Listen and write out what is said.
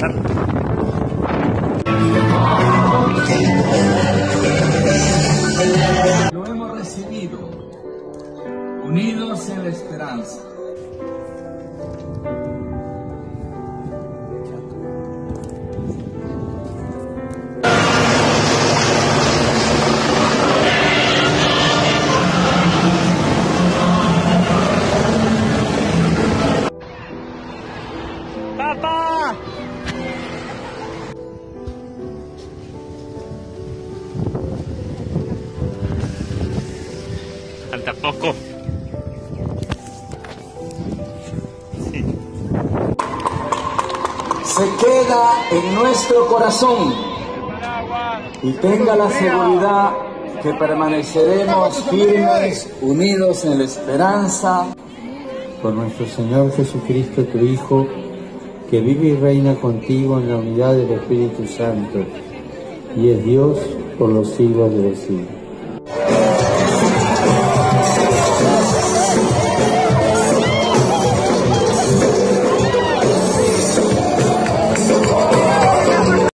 Lo hemos recibido, unidos en la esperanza. ¡Papá! Falta poco. Sí. Se queda en nuestro corazón y tenga la seguridad que permaneceremos firmes, unidos en la esperanza. Por nuestro Señor Jesucristo, tu Hijo, que vive y reina contigo en la unidad del Espíritu Santo, y es Dios por los siglos de los siglos.